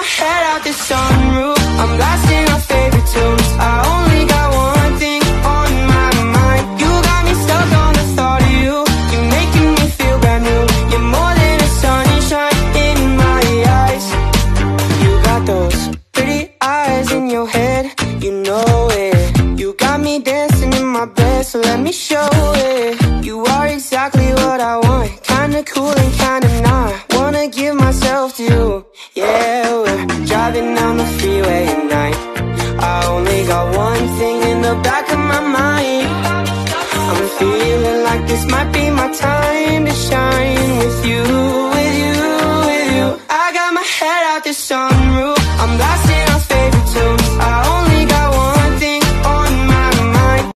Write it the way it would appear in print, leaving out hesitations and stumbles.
head out the sunroof, I'm blasting our favorite tunes. I only got one thing on my mind. You got me stuck on the thought of you. You're making me feel brand new. You're more than a sunshine in my eyes. You got those pretty eyes in your head, you know it. You got me dancing in my bed, so let me show it. You are exactly what I want, kinda cool and kinda not. Wanna give myself to you. Yeah, we're driving down the freeway at night. I only got one thing in the back of my mind. I'm feeling like this might be my time to shine with you, with you, with you. I got my head out the sun.